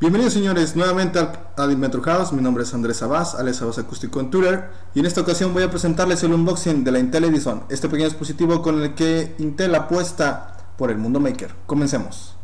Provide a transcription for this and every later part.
Bienvenidos señores nuevamente al Metro House. Mi nombre es Andrés Sabás, alias Sabás Acústico en Twitter, y en esta ocasión voy a presentarles el unboxing de la Intel Edison, este pequeño dispositivo con el que Intel apuesta por el mundo maker. Comencemos.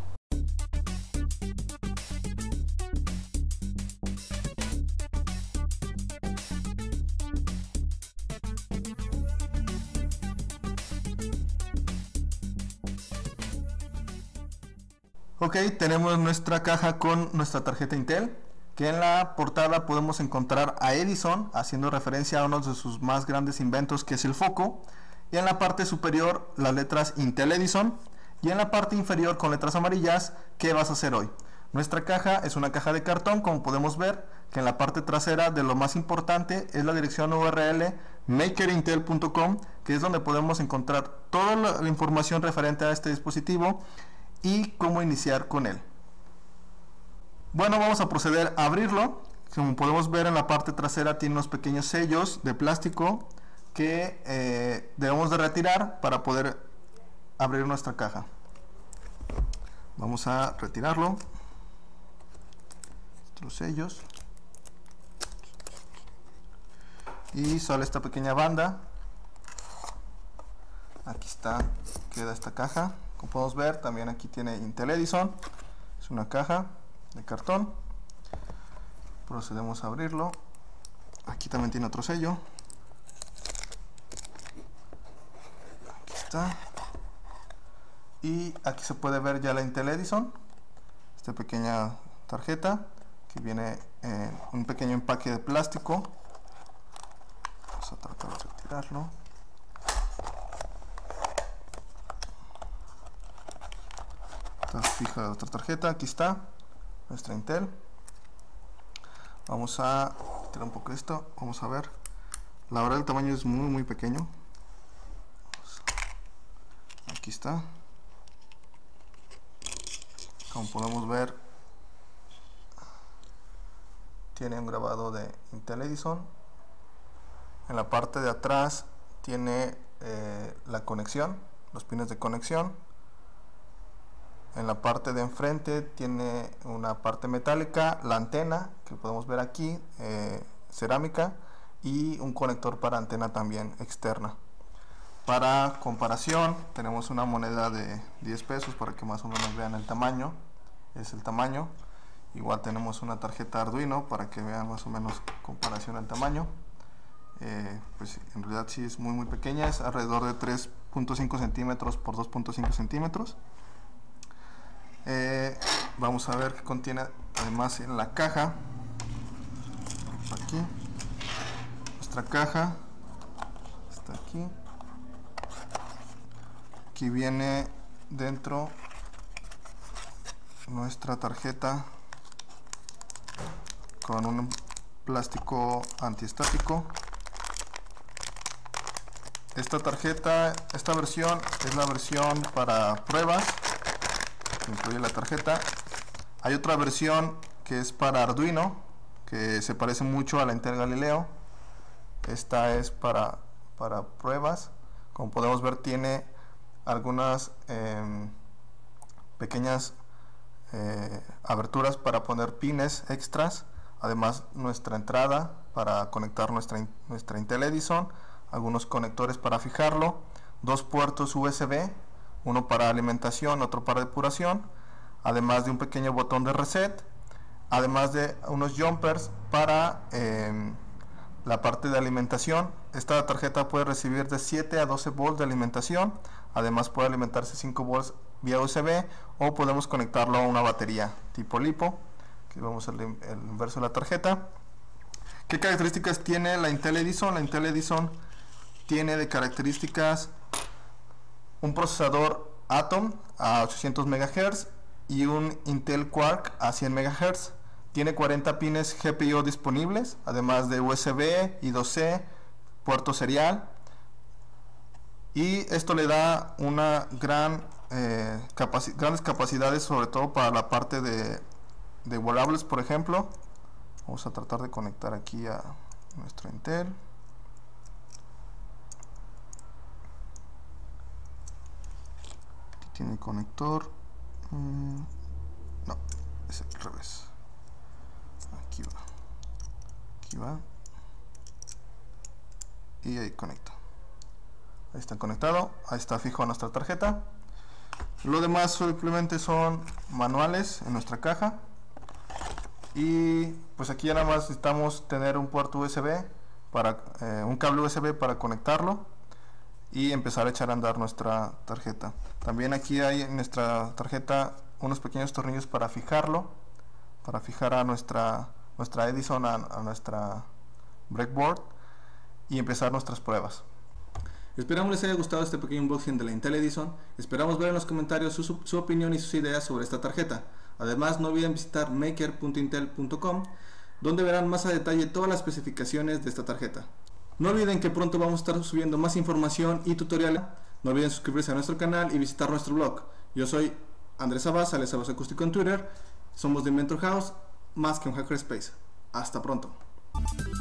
Ok, tenemos nuestra caja con nuestra tarjeta Intel, que en la portada podemos encontrar a Edison haciendo referencia a uno de sus más grandes inventos, que es el foco, y en la parte superior las letras Intel Edison, y en la parte inferior con letras amarillas, ¿qué vas a hacer hoy? Nuestra caja es una caja de cartón, como podemos ver, que en la parte trasera de lo más importante es la dirección URL makerintel.com, que es donde podemos encontrar toda la información referente a este dispositivo y cómo iniciar con él. Bueno, vamos a proceder a abrirlo. Como podemos ver, en la parte trasera tiene unos pequeños sellos de plástico que debemos de retirar para poder abrir nuestra caja. Vamos a retirarlo. Los sellos, y sale esta pequeña banda. Aquí está, queda esta caja. Como podemos ver, también aquí tiene Intel Edison. Es una caja de cartón. Procedemos a abrirlo. Aquí también tiene otro sello. Aquí está. Y aquí se puede ver ya la Intel Edison. Esta pequeña tarjeta que viene en un pequeño empaque de plástico. Vamos a tratar de retirarlo. Está fija la otra tarjeta. Aquí está nuestra Intel. Vamos a tirar un poco esto. Vamos a ver. La verdad, el tamaño es muy pequeño. Aquí está. Como podemos ver, tiene un grabado de Intel Edison. En la parte de atrás tiene la conexión, los pines de conexión. En la parte de enfrente tiene una parte metálica, la antena que podemos ver aquí, cerámica, y un conector para antena también externa. Para comparación, tenemos una moneda de 10 pesos para que más o menos vean el tamaño. Es el tamaño. Igual tenemos una tarjeta Arduino para que vean más o menos comparación al tamaño. Pues en realidad sí es muy pequeña, es alrededor de 3.5 centímetros por 2.5 centímetros. Vamos a ver qué contiene además en la caja. Aquí nuestra caja está aquí. Aquí viene dentro nuestra tarjeta con un plástico antiestático. Esta tarjeta, esta versión es la versión para pruebas, que incluye la tarjeta. Hay otra versión que es para Arduino, que se parece mucho a la Intel Galileo. Esta es para pruebas. Como podemos ver, tiene algunas pequeñas aberturas para poner pines extras. Además, nuestra entrada para conectar nuestra Intel Edison, algunos conectores para fijarlo, dos puertos USB, uno para alimentación, otro para depuración, además de un pequeño botón de reset, además de unos jumpers para la parte de alimentación. Esta tarjeta puede recibir de 7 a 12 volts de alimentación, además puede alimentarse 5 volts vía USB, o podemos conectarlo a una batería tipo LiPo. Aquí vemos el inverso de la tarjeta. ¿Qué características tiene la Intel Edison? La Intel Edison tiene de características un procesador Atom a 800 MHz y un Intel Quark a 100 MHz. Tiene 40 pines GPIO disponibles, además de USB y 2C, puerto serial. Y esto le da una grandes capacidades, sobre todo para la parte de volables, por ejemplo. Vamos a tratar de conectar aquí a nuestro Intel. Aquí tiene el conector. No, es al revés. si va. Y ahí conecto. Ahí está conectado, ahí está fijo nuestra tarjeta. Lo demás simplemente son manuales en nuestra caja. Y pues aquí ya nada más necesitamos tener un puerto USB para un cable USB para conectarlo y empezar a echar a andar nuestra tarjeta. También aquí hay en nuestra tarjeta unos pequeños tornillos para fijarlo, para fijar a nuestra Edison a nuestra breadboard y empezar nuestras pruebas. Esperamos les haya gustado este pequeño unboxing de la Intel Edison. Esperamos ver en los comentarios su opinión y sus ideas sobre esta tarjeta. Además, no olviden visitar maker.intel.com, donde verán más a detalle todas las especificaciones de esta tarjeta. No olviden que pronto vamos a estar subiendo más información y tutoriales. No olviden suscribirse a nuestro canal y visitar nuestro blog. Yo soy Andrés Abas, alias Abas Acústico en Twitter. Somos de Inventor House, más que un hackerspace. Hasta pronto.